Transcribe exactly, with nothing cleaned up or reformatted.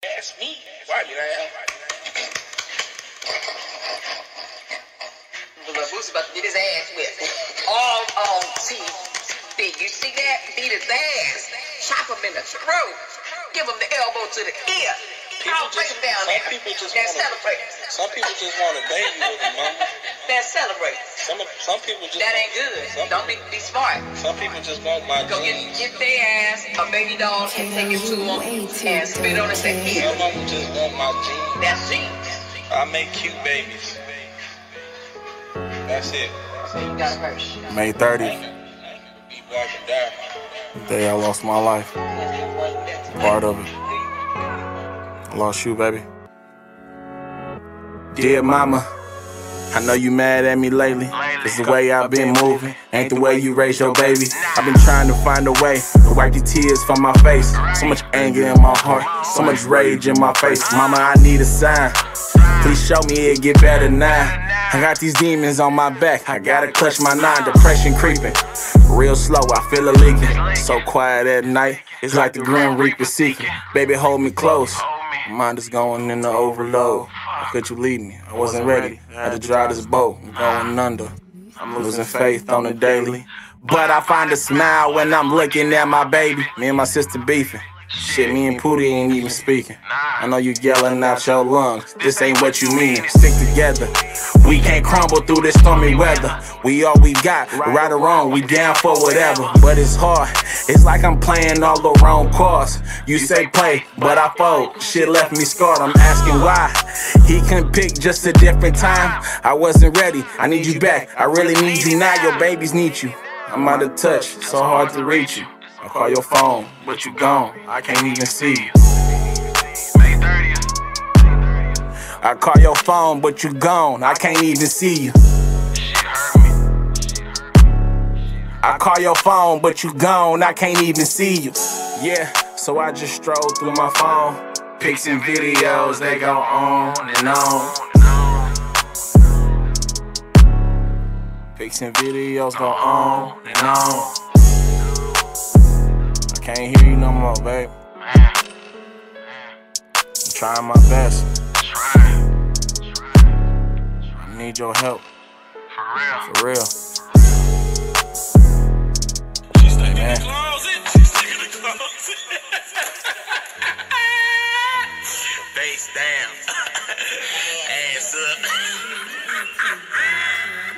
That's me. Why you know? Little Boosie about to get his ass whipped. All on T V. You see that? Beat his ass. Chop him in the throat. Give him the elbow to the ear. I'll break him down there. Some people just Then wanna, celebrate. Some people just want a baby with them, mama. Then celebrate. Some some people just That ain't good. Some, Don't be, be smart. Some people just want my Go get, genes. get their ass a baby doll and take it to them and spit on it and say, here. Some of them just want my genes. That's genes. I make cute babies. That's it. So you got hurt. May thirtieth, Be black and die. the day I lost my life. Part of it. I lost you, baby. Dear mama, I know you mad at me lately. It's the way I've been moving, ain't the way you raise your baby. I've been trying to find a way to wipe these tears from my face. So much anger in my heart, so much rage in my face. Mama, I need a sign. Please show me it get better now. I got these demons on my back, I gotta clutch my nine. Depression creeping, real slow, I feel it leaking. So quiet at night, it's like the Grim Reaper seeking. Baby, hold me close, my mind is going into overload. How could you leave me? I wasn't ready, I had to drive this boat, I'm going under. I'm losing faith on the daily, but I find a smile when I'm looking at my baby. Me and my sister beefing. Shit, me and Pootie ain't even speaking. I know you yelling out your lungs, this ain't what you mean. Stick together, we can't crumble through this stormy weather. We all we got, right or wrong, we down for whatever. But it's hard, it's like I'm playing all the wrong cards. You say play, but I fold, shit left me scarred. I'm asking why, he couldn't pick just a different time. I wasn't ready, I need you back, I really need you now. Your babies need you, I'm out of touch, so hard to reach you. I call your phone, but you gone, I can't even see you. I call your phone, but you gone, I can't even see you. I call your phone, but you gone, I can't even see you. Yeah, so I just stroll through my phone. Pics and videos, they go on and on. Pics and videos go on and on. Can't hear you no more, babe. I'm trying my best. I need your help. For real. Hey, man. Face down. Ass up.